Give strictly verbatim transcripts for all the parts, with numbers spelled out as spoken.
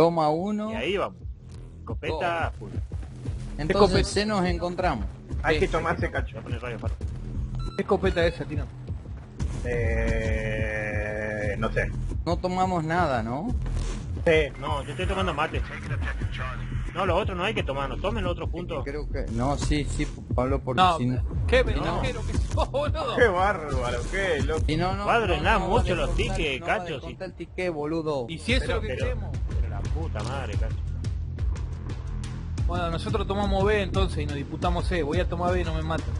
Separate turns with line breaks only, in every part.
Toma uno.
Y ahí vamos. Escopeta full.
Entonces se nos encontramos.
Hay que tomarse cacho.
Voy a poner radio faro.
¿Qué escopeta es esa, Tino?
Eh... No sé.
No tomamos nada, ¿no?
Sí.
No, yo estoy tomando mate. No, los otros no hay que tomar, no tomen los otros juntos.
Creo que... No, sí, sí, Pablo, porque
No,
si no...
qué
No.
ventajero que sos, boludo.
Qué bárbaro, qué loco.
Si no, no,
Cuadro,
no,
nada,
no
mucho
va a
los
descontar-
tickets,
no va a
cacho,
descontar el ticket, boludo.
Y si eso
Pero-
es lo que
pero-
queremos.
Pero la puta madre, cacho.
Bueno, nosotros tomamos B entonces y nos disputamos C. Voy a tomar B y no me mato.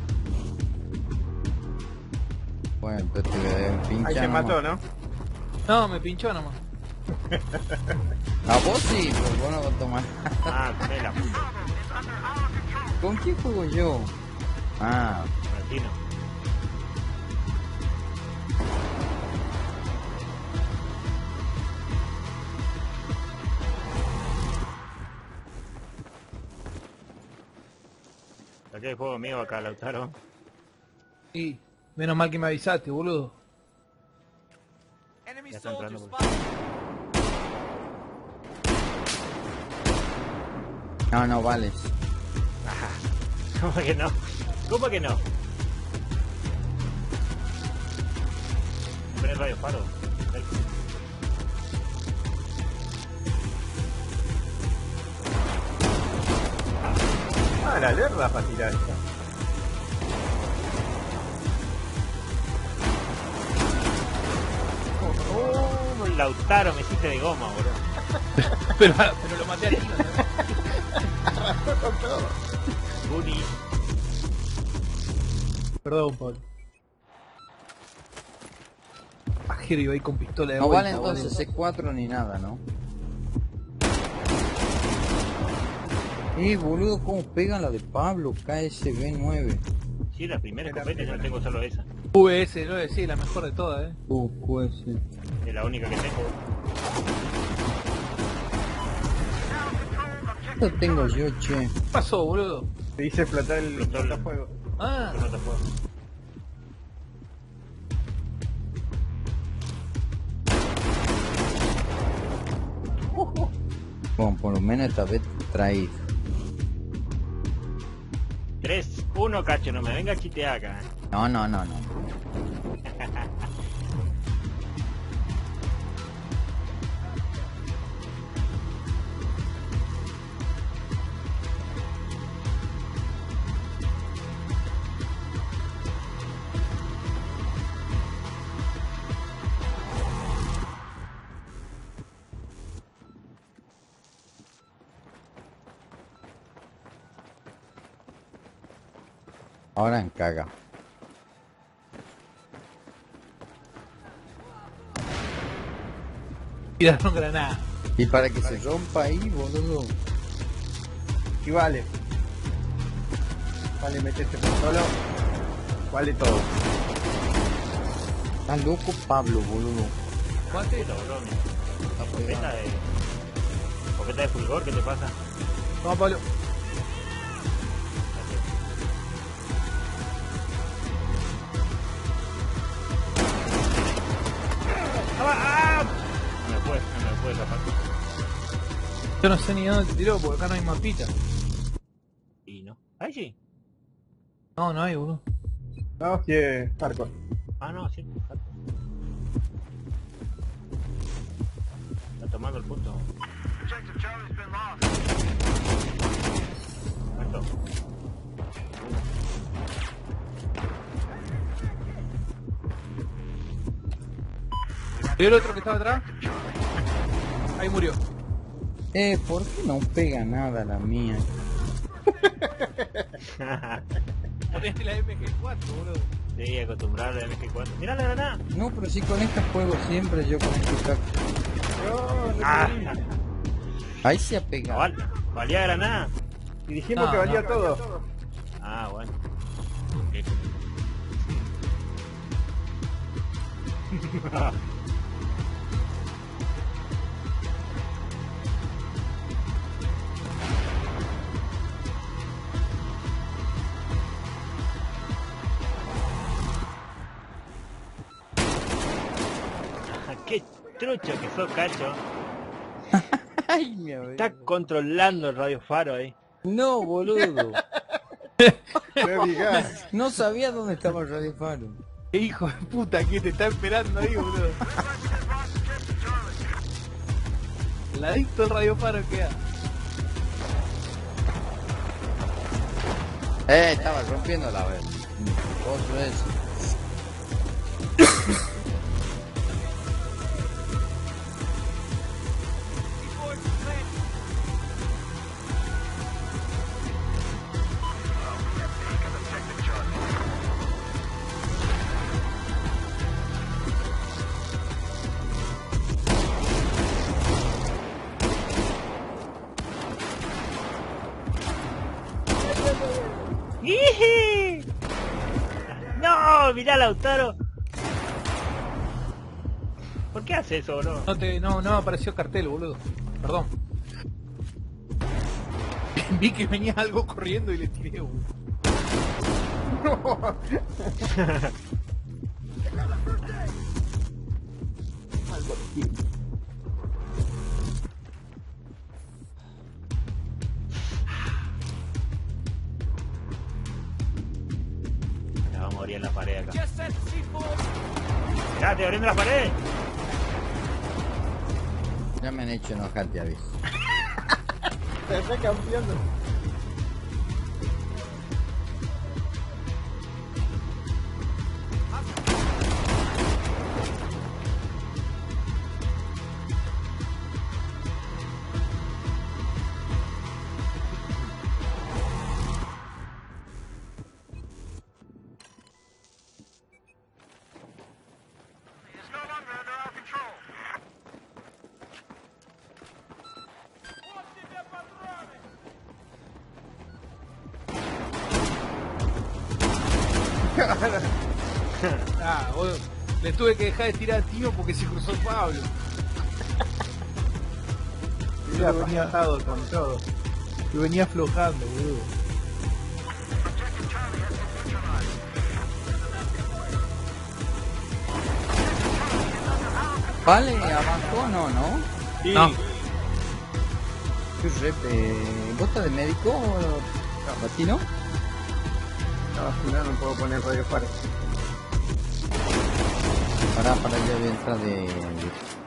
Bueno, entonces te pincha
Ahí se
nomás.
mató, ¿no?
No, me pinchó nomás.
A vos sí, pero vos no vas a tomar.
Ah, comé la puta.
¿Con quién juego yo? Ah,
Latino. Saqué el juego mío acá, Lautaro.
Y menos mal que me avisaste, boludo.
Ya está entrando. por-
no, no vales.
¿Cómo que no? ¿Cómo que no? Poner radio faro.
Ah, la lerda para tirar esta.
Oh, Lautaro, me hiciste de goma, boludo.
pero, pero lo maté a Tino, ¿no?
Bunny.
Perdón, Pablo. Pajero iba ahí con pistola de
No
vuelta,
vale entonces
boludo.
C cuatro ni nada, ¿no? Eh, boludo, cómo pegan la de Pablo, K S B nueve.
Sí, la primera escopeta, yo tengo solo esa.
V S nueve, sí, la mejor de todas, eh.
Uh, Q S.
Es la única que tengo.
Esto tengo yo, che.
¿Qué pasó, boludo?
Te hice explotar el
Explotó el-
fuego.
Ah,
No te puedo.
Bueno, por lo menos esta vez traí.
tres uno, cacho, no me venga a quitear acá.
No, no, no, no. Ahora en caga.
tiraron granada.
Y para que se rompa ahí, boludo.
Y vale. Vale, metete por solo. Vale todo.
Está loco Pablo, boludo.
¿Cuánto?
Puta, boludo, mi
Está
escopeta
pegado.
de... escopeta de fulgor, ¿qué te pasa?
Vamos, Pablo.
¡Ah! No me puede, no me puede tapar.
Yo no sé ni dónde te tiró porque acá no hay mapita.
Y no. Ahí sí.
No, no hay, boludo.
No, si es hardcore.
Ah, no, sí. Está tomando el punto. ¿Cuánto?
¿Y el otro que estaba atrás? Ahí murió.
Eh, ¿por qué no pega nada la mía?
Ponete la M G cuatro, boludo.
Sí, acostumbrado a M G cuatro. Mirá la granada.
No, pero si con esta juego siempre yo con este caco.
No, no
Ah,
te-
Ahí se ha
no
pegado.
val- valía granada.
Y dijimos
No,
que valía
no.
todo.
Ah, bueno. Ok. Qué trucho que sos, cacho.
Ay, mi amigo.
Está controlando el radio faro ahí.
No, boludo.
No digas.
No sabía dónde estaba el radio faro.
¿Qué hijo de puta que te está esperando ahí, boludo? El adicto al radio faro queda.
Eh, estaba rompiendo la vez. Coso ese.
¡Iji! ¡No! ¡Mirá, Lautaro! ¿Por qué hace eso, bro?
No te, no, no apareció cartel, boludo. Perdón. Vi que venía algo corriendo y le tiré, boludo.
Me va a morir en la pared acá. ¡Ya, estoy abriendo la pared!
Ya me han hecho enojar, te aviso.
Se está campeando.
Ah, boludo. Le tuve que dejar de tirar al tío porque se cruzó Pablo.
Ya
Yo venía
pasado con todo.
Yo venía aflojando, boludo.
Vale, abajo no, ¿no?
Sí.
No.
¿Qué rep? Eh, ¿Vos estás de médico o latino?
No, al final no puedo poner radio faro.
Pará, para yo voy a entrar de... de-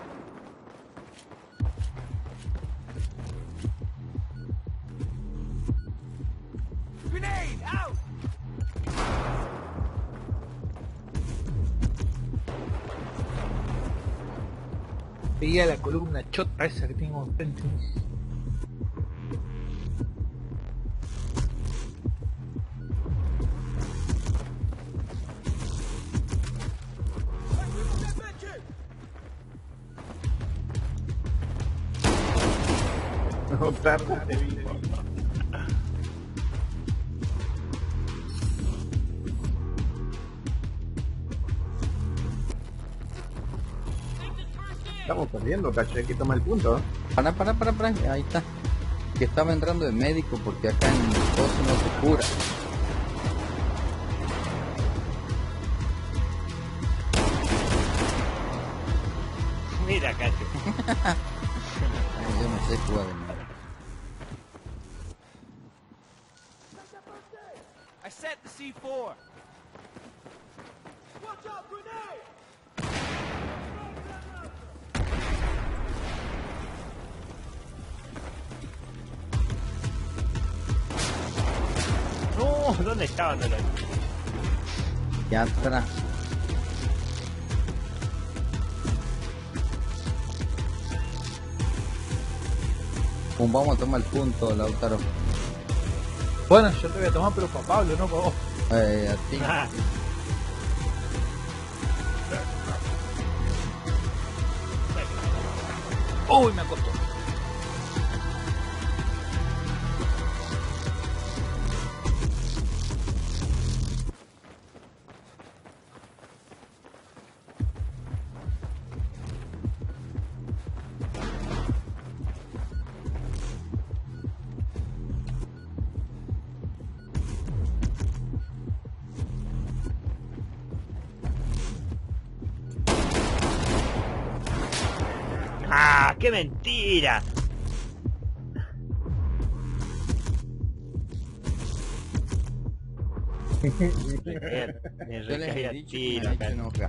Veía la columna chota esa que tengo enfrente.
No tardas de vida. Estamos perdiendo, cacho, hay que tomar el punto.
Pará, pará, pará, pará, ahí está. Que estaba entrando de médico porque acá en Coso no se cura.
Mira, cacho.
Ay, yo no sé jugar de nada.
I set the C four. Watch out, grenade!
No, ¿dónde estaba? No lo vi.
Ya atrás. Pum, vamos a tomar el punto, Lautaro.
Bueno, yo te voy a tomar, pero para Pablo, no para vos.
Eh, a ti.
Ah,
Uy, me acostó.
¡Ah, qué mentira! Me me
Yo les
recaí
he
a
dicho que
tiro
me han
acá.
hecho enojar.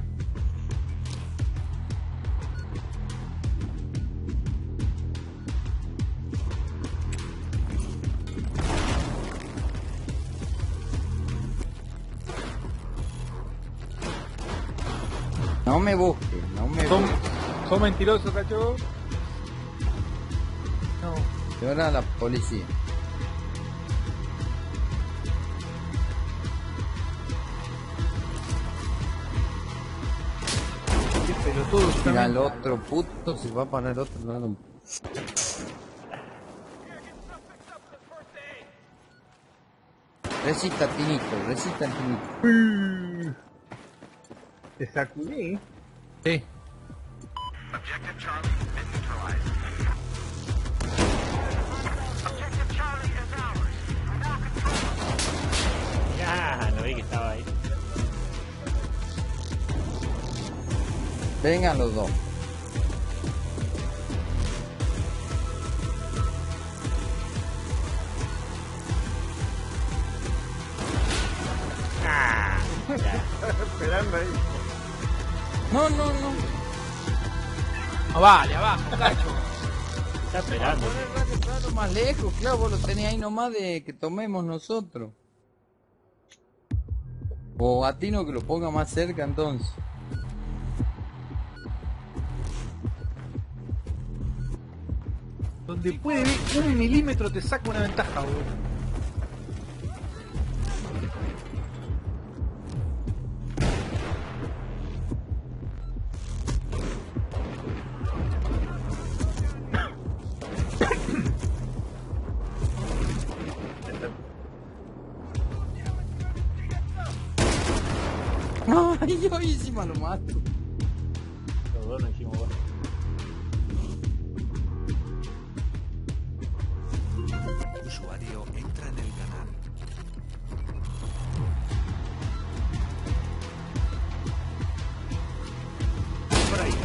No me busques, no me
Son,
busques.
son mentirosos, cacho. No.
Y ahora la policía.
Qué pelotudo.
Mira, el otro puto se va para el otro lado. Recita, Tinito, recita, Tinito.
Te sacudí.
Sí.
Ya, no vi que estaba ahí.
Vengan los dos.
Ah, ya.
Esperando ahí.
No, no, no.
No vale, abajo, cacho.
Está esperando.
Poner radio claro más lejos, claro, vos lo tenés ahí nomás de que tomemos nosotros. O a Tino que lo ponga más cerca entonces.
Donde puede ver un milímetro te saca una ventaja, boludo.
Ay, yo encima lo mato.
Los dos no hicimos gol.
Usuario entra en el canal.
Por ahí.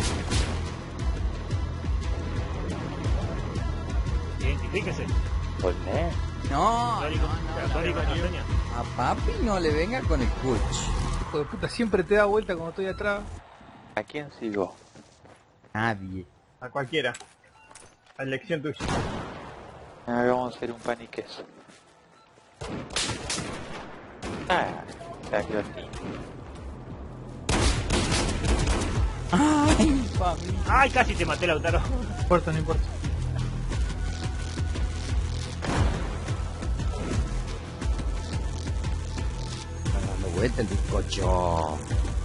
Identifíquese.
No, no,
Código,
no,
código,
no, no.
contraseña.
A papi no le venga con el coach.
Hijo de puta, siempre te da vuelta cuando estoy atrás.
¿A quién sigo?
Nadie.
A cualquiera. A elección tuya.
Ah, vamos a hacer un pan y queso. Ah, salió así.
Ay, papi.
Ay, casi te maté, Lautaro.
No importa, no importa.
Está dando vuelta el bizcocho.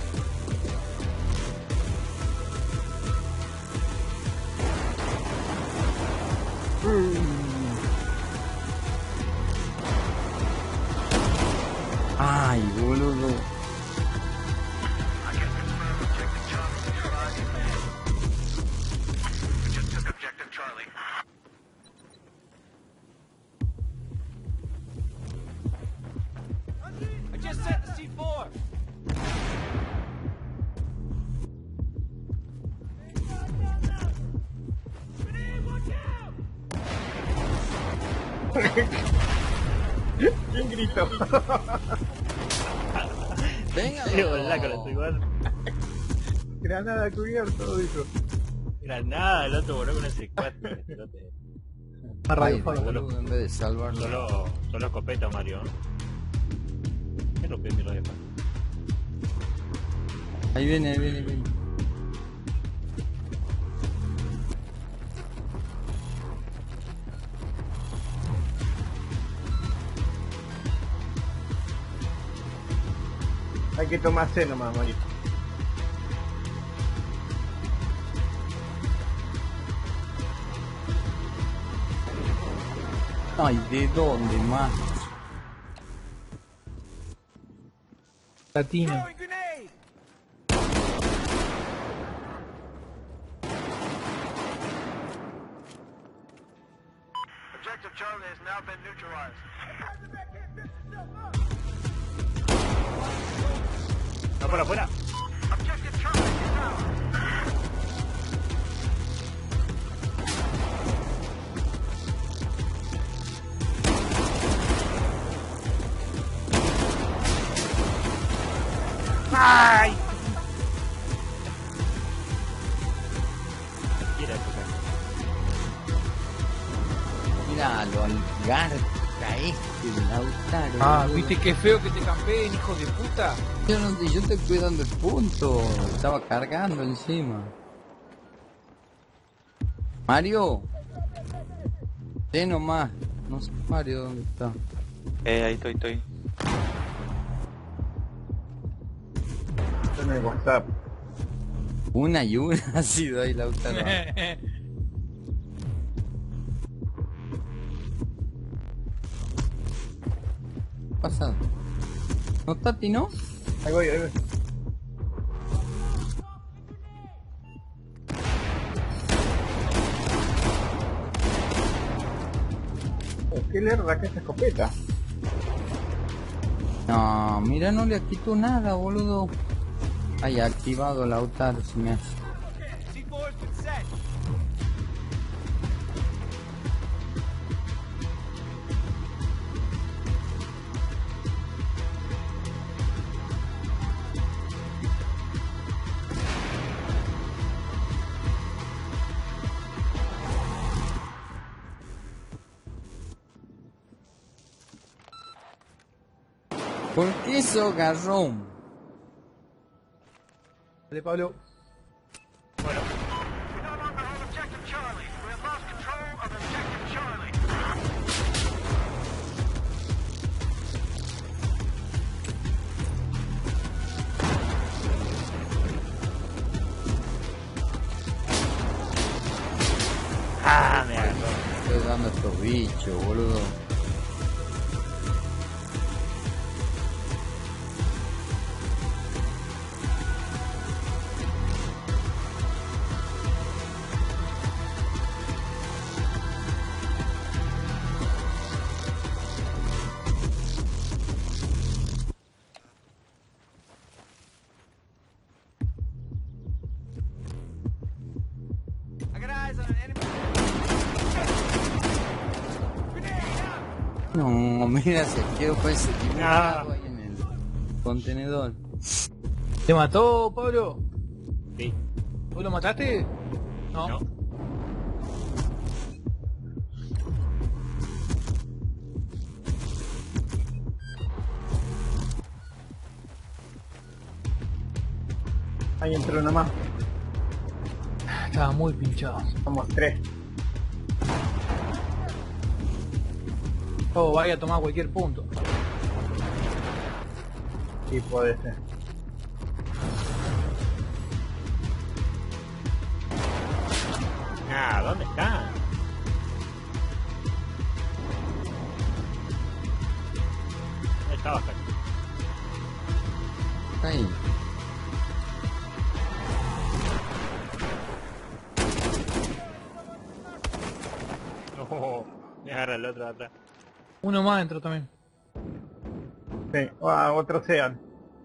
Ay, boludo.
I just set the C four.
¿Quién gritó?
Venga,
Qué bolaco, lo estoy igual.
Granada cubierto, dijo.
Granada, el otro voló con el C cuatro. el pelote.
A radio
Ay,
fuego.
boludo, en vez de salvarlo.
Solo, solo escopeta, Mario. ¿Qué rompió mi radio?
Ahí viene, ahí viene, ahí viene.
Hay que tomarse nomás, Mario.
Ay, ¿de dónde más?
Latino.
Throwing grenade.
Objective Charlie has now been neutralized.
No, por afuera.
Objective Charlie is out.
garca este de Lautaro.
Ah,
boludo.
viste qué feo que te campeen, hijo de puta.
Yo no yo estoy cuidando el punto. Estaba cargando encima. Mario. Sí, nomás. No sé Mario dónde está.
Eh, ahí estoy, estoy.
Está en el WhatsApp.
Una y una ha sido ahí Lautaro. ¿Qué pasa? ¿No está Tino?
Ahí voy, ahí voy. Oh, ¿qué lerda que esa escopeta?
No, mira, no le quito nada, boludo. Haya activado Lautaro, si me hace.
C four has been set.
¿Por qué eso garrón?
Dale, Pablo.
We no longer hold objective Charlie. We have lost control of objective Charlie.
Ah, me agarró.
Estoy dando a estos bichos, boludo.
I got eyes on an enemy.
No, mira, se quedó con ese tipo
Ah.
ahí en el contenedor.
¿Te mató, Pablo?
Sí.
¿Vos lo mataste? No.
No.
Ahí entró una más.
Estaba muy pinchado.
Somos tres.
Oh, vaya a tomar cualquier punto.
Sí, puede ser.
Ah, ¿dónde está? ¿Dónde estaba?
Ahí.
No, me agarra el otro de atrás.
Uno más entró también.
Sí. Ah, otro sean.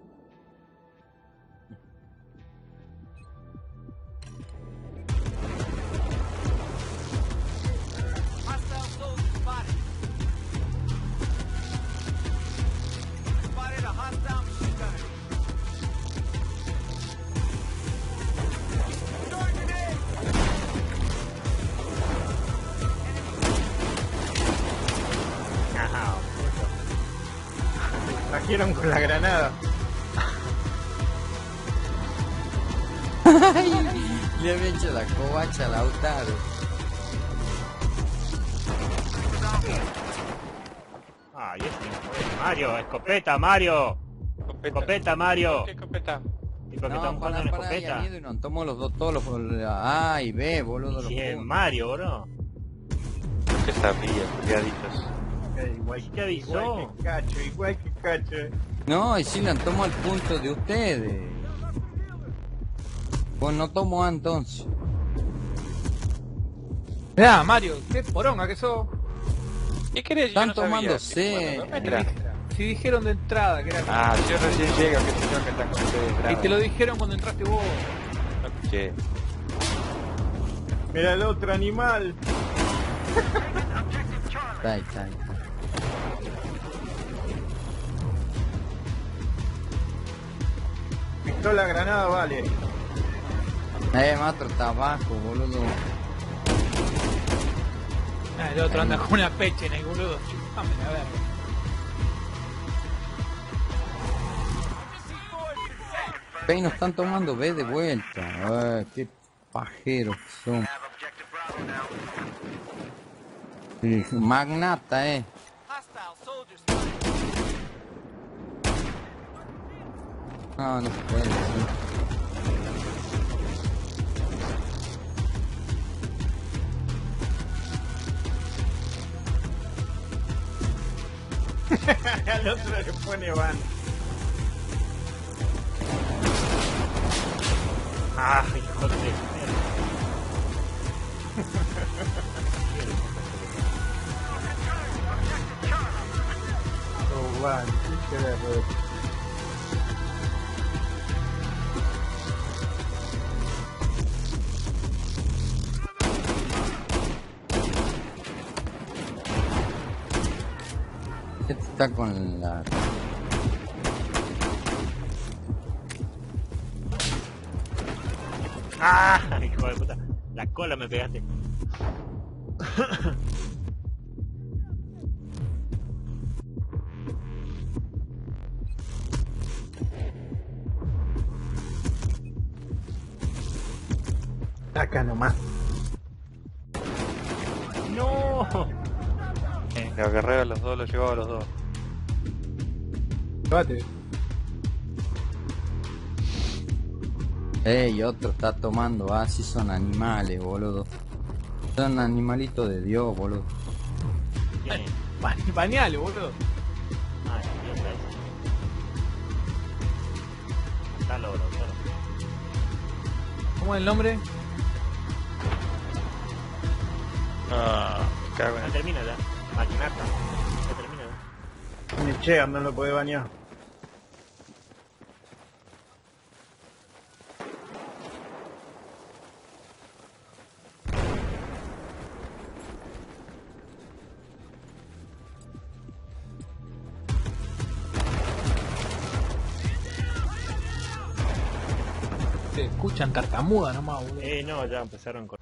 Hostile soldier spotted. Spotted a hostile machine gunner. Throwing grenade.
Ajá,
Trajeron con la granada.
Le había hecho la covacha a Lautaro.
Ah, y este Mario, escopeta, Mario. Escopeta, Mario.
¿Qué escopeta?
¿Y por qué
No,
estamos
para,
jugando en
para,
escopeta?
ya, y nos tomó los dos, todos los... A y B, boludo, los
Si es
puntos.
Mario, bro.
¿Qué sabía? Cuidaditos.
Eh, igual,
¿Sí te avisó?
igual que cacho, igual que cacho.
No, y si le han tomado el punto de ustedes. Pues no tomó A entonces.
Mirá, Mario, qué poronga que sos.
¿Qué querés? Yo
Están
no sabía.
tomándose.
Bueno, no me tra-
Si dijeron de entrada que era...
Ah, yo recién llego, que señor que están con ustedes.
Y
bravo.
te lo dijeron cuando entraste vos.
No escuché.
Mira el otro animal.
Está ahí, está ahí, está ahí.
Pistola, granada, vale.
Eh, Matro está abajo, boludo.
Ah, el otro anda con una peche en el boludo. Chupame la verga.
Pey, nos están tomando B de vuelta. Ay, qué pajeros son. Sí, magnata, eh.
Hostile soldiers spotted.
No, no puede ser.
Al otro le pone van.
Ah, hijo de mierda.
Oh, van. Qué vergüenza.
Este está con la...
Ah, hijo de puta. La cola me pegaste.
Acá nomás.
No.
Los guerreros los dos, los llevaba a los dos.
Llévate.
Ey, otro está tomando, ah, sí son animales, boludo. Son animalitos de Dios, boludo.
¿Quién es?
Ba- Bañale, boludo.
Ah, mierda ese. Está loro, loro.
¿Cómo es el nombre?
Ah, me cago
Ya
en...
termina ya. Maquinata. Ya termina ya.
Ni Chegan no lo puede bañar.
Se escuchan tartamuda nomás, boludo.
Eh, no, ya empezaron con...